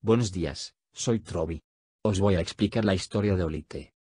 Buenos días, soy Trovi. Os voy a explicar la historia de Olite.